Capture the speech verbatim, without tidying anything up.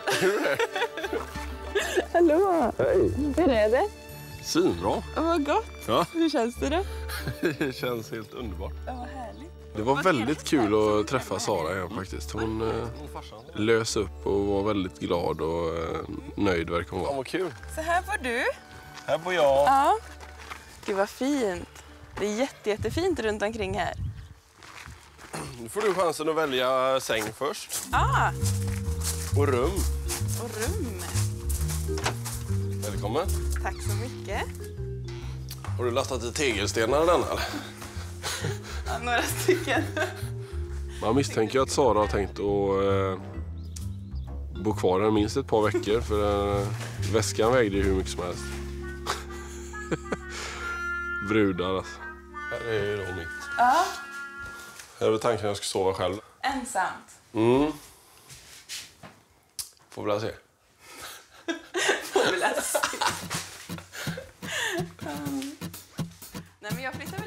Hallå! Hej! Hur är det? Svinbra. Oh, vad gott! Ja. Hur känns det då? Det känns helt underbart. Ja, vad härligt. Det var väldigt kul att träffa Sara igen faktiskt. Hon eh, lös upp och var väldigt glad och eh, nöjd verkar hon vara. Ja, vad kul. Så här får du. Här bor jag. Ja. Gud vad fint. Det är jätte, jättefint runt omkring här. Nu får du chansen att välja säng först. Ah, Och rum. och rum. Välkommen. Tack så mycket. Har du lastat i tegelstenar den eller? Ja, några stycken. Man misstänker att Sara har tänkt att eh, bo kvar där minst ett par veckor för eh, väskan vägde ju hur mycket som helst. Brudar alltså. Här är ju då mitt. Ja, Här är väl tanken att jag ska sova själv. ensamt. Mm. Får väl se. Får vi läsa. um. Nej, men jag flyttar